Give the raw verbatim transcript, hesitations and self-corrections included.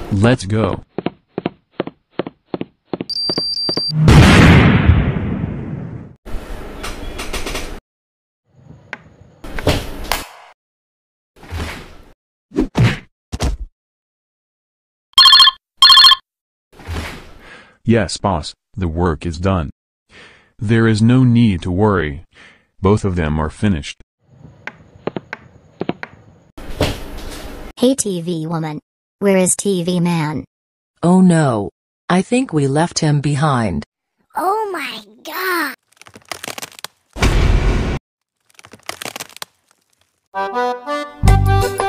Let's go. Yes, boss, the work is done. There is no need to worry. Both of them are finished. Hey T V woman. Where is T V man? Oh no. I think we left him behind. Oh my god!